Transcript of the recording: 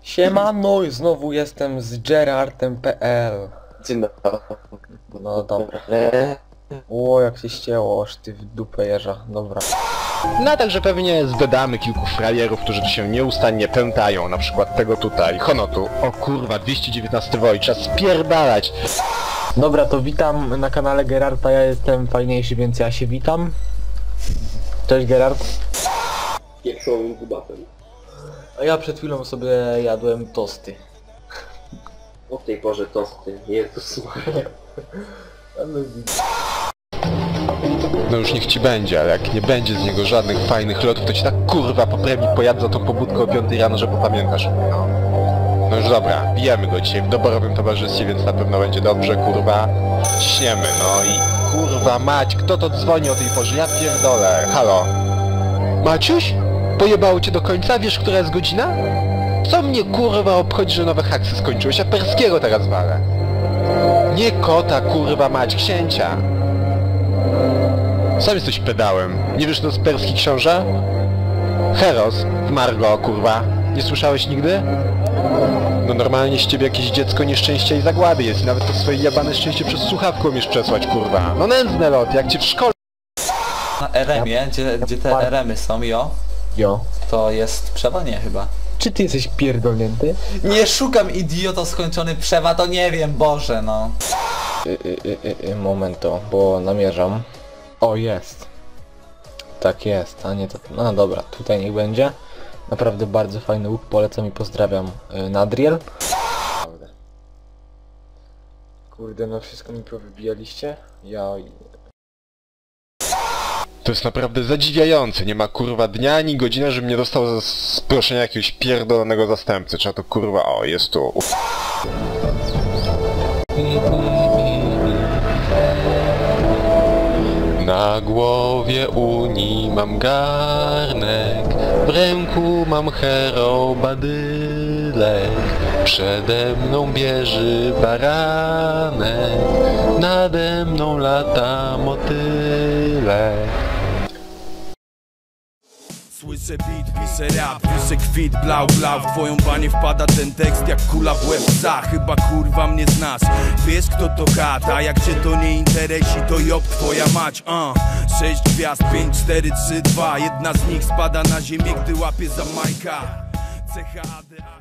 Siemano, i znowu jestem z Gerardem.pl. Dzień dobry. No dobra. O, jak się ścięło, aż ty w dupę jeża. Dobra. No także pewnie zgadamy kilku frajerów, którzy tu się nieustannie pętają, na przykład tego tutaj, Honotu. O kurwa, 219 Woj, trzeba spierdalać. Dobra, to witam na kanale Gerarda, ja jestem fajniejszy, więc ja się witam. Cześć Gerard. Pieprzowym kubatem. A ja przed chwilą sobie jadłem tosty. O tej porze tosty, Jezus Maria. No już niech ci będzie, ale jak nie będzie z niego żadnych fajnych lotów, to ci tak kurwa po premii pojadę za tą pobudkę o 5 rano, że popamiętasz. No już dobra, bijemy go dzisiaj w doborowym towarzystwie, więc na pewno będzie dobrze, kurwa. Ciśniemy, no i kurwa mać, kto to dzwoni o tej porze? Ja pierdolę, halo. Maciuś? Pojebało cię do końca? Wiesz, która jest godzina? Co mnie kurwa obchodzi, że nowe haksy skończyłeś, a perskiego teraz walę? Nie kota, kurwa mać, księcia. Sam jesteś pedałem. Nie wiesz, to z perskich książę? Heros, w Margo, kurwa. Nie słyszałeś nigdy? No normalnie z ciebie jakieś dziecko nieszczęścia i zagłady jest i nawet to swoje jebane szczęście przez słuchawkę umiesz przesłać, kurwa. No nędzne lot, jak cię w szkole... Na RM-ie, gdzie te RM-y są, Jo. to jest przewa? Nie, chyba. Czy ty jesteś pierdolnięty? Nie szukam idioto skończony przewa, to nie wiem, Boże, no. Momento, bo namierzam. O, jest. Tak jest, a nie to... No dobra, tutaj niech będzie. Naprawdę bardzo fajny łuk, polecam i pozdrawiam Nadriel. Kurde, no wszystko mi powybijaliście. To jest naprawdę zadziwiające, nie ma kurwa dnia ani godziny, żebym nie dostał z proszenia jakiegoś pierdolonego zastępcy. Trzeba to kurwa... O, jest tu... Na głowie Unii mam garnek, w ręku mam herobadylek, przede mną bieży baranek, nade mną lata motylek. Słyszę beat, piszę rap, piszę kwit, blau blau. W twoją banię wpada ten tekst jak kula w łeb psa. Chyba kurwa mnie znasz, wiesz kto to kata. Jak cię to nie interesi, to job twoja mać. 6 gwiazd, 5, 4, 3, 2. Jedna z nich spada na ziemię, gdy łapie za Majka. CHADA.